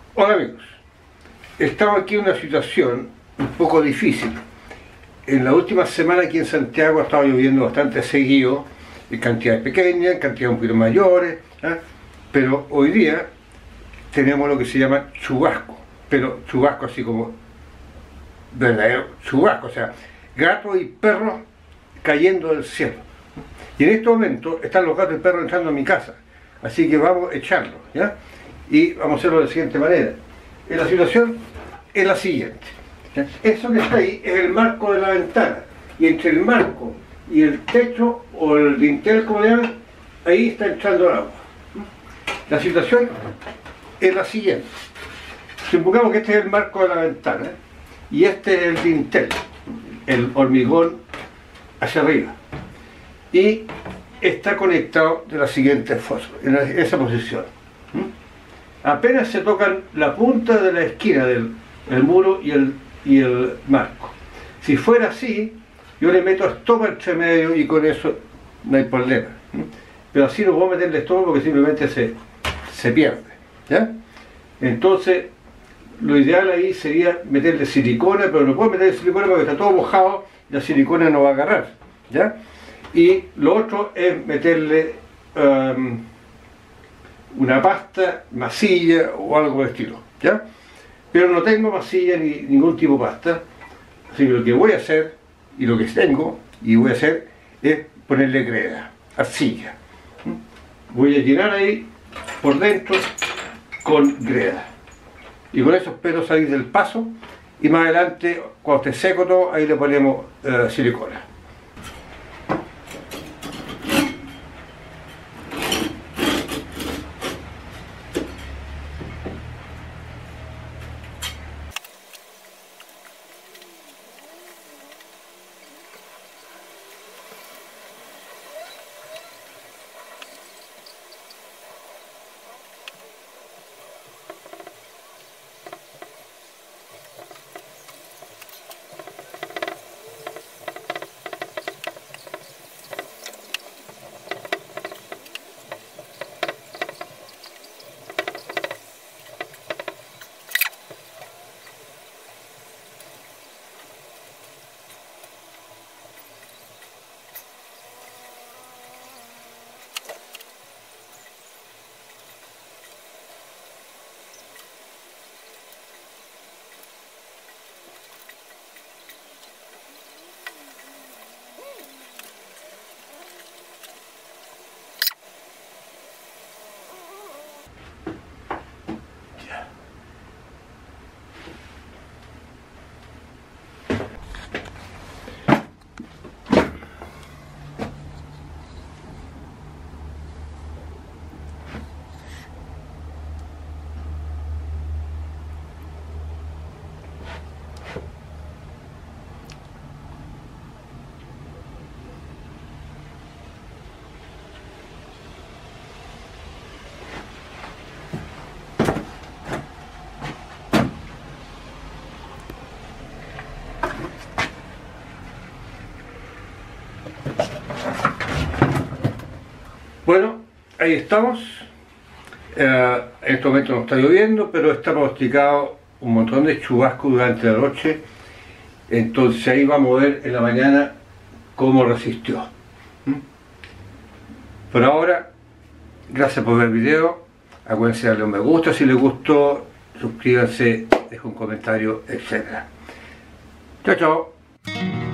Hola amigos, estamos aquí en una situación un poco difícil. En la última semana aquí en Santiago ha estado lloviendo bastante seguido, en cantidades pequeñas, en cantidades un poquito mayores, pero hoy día tenemos lo que se llama chubasco, pero chubasco así como verdadero chubasco, o sea, gatos y perros cayendo del cielo. Y en este momento están los gatos y perros entrando a mi casa, así que vamos a echarlos, ¿ya? Y vamos a hacerlo de la siguiente manera. La situación es la siguiente, ¿ya? Eso que está ahí es el marco de la ventana, y entre el marco y el techo o el dintel, como le llaman, ahí está entrando el agua. La situación es la siguiente. Supongamos que este es el marco de la ventana y este es el dintel, el hormigón hacia arriba, y está conectado de la siguiente forma, en esa posición. Apenas se tocan la punta de la esquina del muro y el marco. Si fuera así, yo le meto estopa entre medio y con eso no hay problema. Pero así no puedo meterle estopa porque simplemente se pierde, ¿ya? Entonces, lo ideal ahí sería meterle silicona, pero no puedo meterle silicona porque está todo mojado y la silicona no va a agarrar, ¿ya? Y lo otro es meterle una pasta, masilla o algo por el estilo, ¿ya? Pero no tengo masilla ni ningún tipo de pasta, así que lo que voy a hacer, y lo que tengo, y voy a hacer, es ponerle greda, arcilla. Voy a llenar ahí por dentro con greda. Y con eso espero salir del paso, y más adelante, cuando esté seco todo, ahí le ponemos silicona. Bueno, ahí estamos. En este momento no está lloviendo, pero está pronosticado un montón de chubascos durante la noche. Entonces ahí vamos a ver en la mañana cómo resistió. Por ahora, gracias por ver el video. Acuérdense de darle un me gusta si les gustó, suscríbanse, dejen un comentario, etc. Chao, chao.